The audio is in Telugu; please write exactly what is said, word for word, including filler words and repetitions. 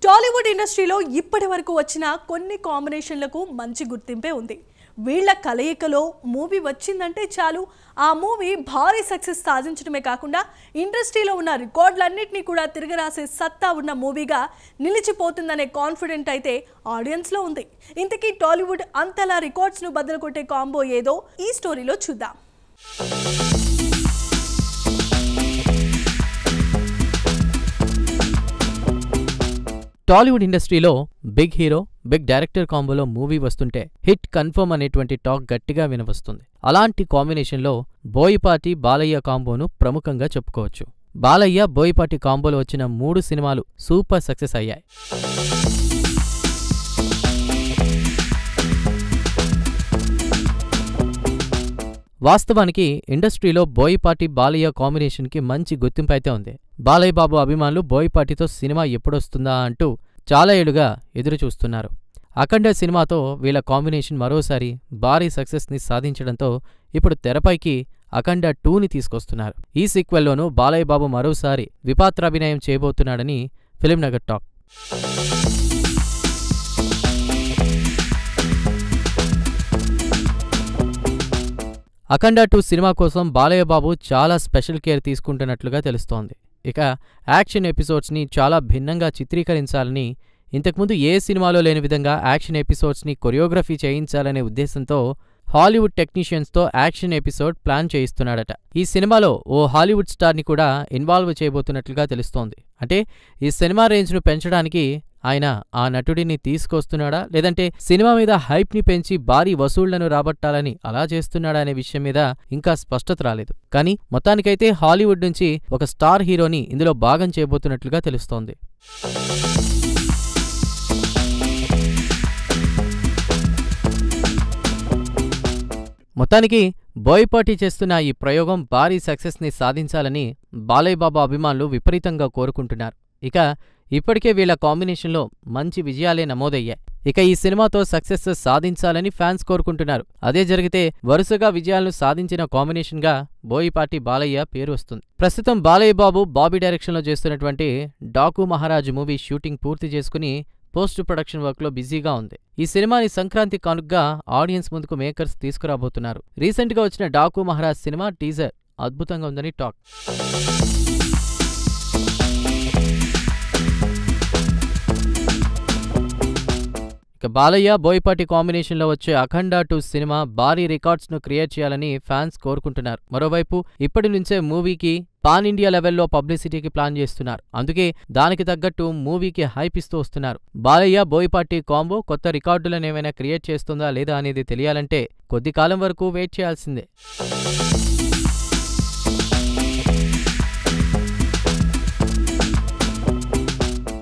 టాలీవుడ్ ఇండస్ట్రీలో ఇప్పటి వరకు వచ్చిన కొన్ని కాంబినేషన్లకు మంచి గుర్తింపే ఉంది. వీళ్ళ కలయికలో మూవీ వచ్చిందంటే చాలు ఆ మూవీ భారీ సక్సెస్ సాధించడమే కాకుండా ఇండస్ట్రీలో ఉన్న రికార్డులన్నింటినీ కూడా తిరగరాసే సత్తా ఉన్న మూవీగా నిలిచిపోతుందనే కాన్ఫిడెంట్ అయితే ఆడియన్స్లో ఉంది. ఇంతకీ టాలీవుడ్ అంతలా రికార్డ్స్ను బద్దలు కొట్టే కాంబో ఏదో ఈ స్టోరీలో చూద్దాం. టాలీవుడ్ ఇండస్ట్రీలో బిగ్ హీరో బిగ్ డైరెక్టర్ కాంబోలో మూవీ వస్తుంటే హిట్ కన్ఫర్మ్ అనేటువంటి టాక్ గట్టిగా వినవస్తుంది. అలాంటి కాంబినేషన్లో బోయపాటి బాలయ్య కాంబోను ప్రముఖంగా చెప్పుకోవచ్చు. బాలయ్య బోయపాటి కాంబోలో వచ్చిన మూడు సినిమాలు సూపర్ సక్సెస్ అయ్యాయి. వాస్తవానికి ఇండస్ట్రీలో బోయపాటి బాలయ్య కాంబినేషన్కి మంచి గుర్తింపు అయితే ఉంది. బాలయ్య బాబు అభిమానులు బోయపాటితో సినిమా ఎప్పుడొస్తుందా అంటూ చాలా ఏళ్లుగా ఎదురుచూస్తున్నారు. అఖండ సినిమాతో వీళ్ళ కాంబినేషన్ మరోసారి భారీ సక్సెస్ని సాధించడంతో ఇప్పుడు తెరపైకి అఖండ టూని తీసుకొస్తున్నారు. ఈ సీక్వెల్లోనూ బాలయ్య బాబు మరోసారి విపాత్రాభినయం చేయబోతున్నాడని film Nagar talk. Akhanda two cinema కోసం బాలయ్య బాబు చాలా స్పెషల్ కేర్ తీసుకుంటున్నట్లుగా తెలుస్తోంది. ఇక యాక్షన్ ఎపిసోడ్స్ని చాలా భిన్నంగా చిత్రీకరించాలని, ఇంతకుముందు ఏ సినిమాలో లేని విధంగా యాక్షన్ ఎపిసోడ్స్ని కొరియోగ్రఫీ చేయించాలనే ఉద్దేశంతో హాలీవుడ్ టెక్నీషియన్స్తో యాక్షన్ ఎపిసోడ్ ప్లాన్ చేయిస్తున్నాడట. ఈ సినిమాలో ఓ హాలీవుడ్ స్టార్ని కూడా ఇన్వాల్వ్ చేయబోతున్నట్లుగా తెలుస్తోంది. అంటే ఈ సినిమా రేంజ్ను పెంచడానికి ఆయన ఆ నటుడిని తీసుకొస్తున్నాడా, లేదంటే సినిమా మీద హైప్ని పెంచి భారీ వసూళ్లను రాబట్టాలని అలా చేస్తున్నాడా అనే విషయం మీద ఇంకా స్పష్టత రాలేదు. కానీ మొత్తానికైతే హాలీవుడ్ నుంచి ఒక స్టార్ హీరోని ఇందులో భాగం చేయబోతున్నట్లుగా తెలుస్తోంది. మొత్తానికి బోయపాటి చేస్తున్న ఈ ప్రయోగం భారీ సక్సెస్ని సాధించాలని బాలయ్య బాబు అభిమానులు విపరీతంగా కోరుకుంటున్నారు. ఇక ఇప్పటికే వీళ్ళ కాంబినేషన్లో మంచి విజయాలే నమోదయ్యాయి. ఇక ఈ సినిమాతో సక్సెస్ సాధించాలని ఫ్యాన్స్ కోరుకుంటున్నారు. అదే జరిగితే వరుసగా విజయాలను సాధించిన కాంబినేషన్గా బోయపాటి బాలయ్య పేరు వస్తుంది. ప్రస్తుతం బాలయ్య బాబు బాబీ డైరెక్షన్లో చేస్తున్నటువంటి డాకు మహారాజు మూవీ షూటింగ్ పూర్తి చేసుకుని పోస్ట్ ప్రొడక్షన్ వర్క్లో బిజీగా ఉంది. ఈ సినిమాని సంక్రాంతి కానుకగా ఆడియన్స్ ముందుకు మేకర్స్ తీసుకురాబోతున్నారు. రీసెంట్గా వచ్చిన డాకు మహారాజ్ సినిమా టీజర్ అద్భుతంగా ఉందని టాక్. ఇక బాలయ్య బోయపాటి కాంబినేషన్లో వచ్చే అఖండ టూ సినిమా భారీ రికార్డ్స్ను క్రియేట్ చేయాలని ఫ్యాన్స్ కోరుకుంటున్నారు. మరోవైపు ఇప్పటి నుంచే మూవీకి పాన్ ఇండియా లెవెల్లో పబ్లిసిటీకి ప్లాన్ చేస్తున్నారు. అందుకే దానికి తగ్గట్టు మూవీకి హైప్ ఇస్తూ వస్తున్నారు. బాలయ్య బోయపాటి కాంబో కొత్త రికార్డులను ఏమైనా క్రియేట్ చేస్తుందా లేదా అనేది తెలియాలంటే కొద్ది కాలం వరకు వెయిట్ చేయాల్సిందే.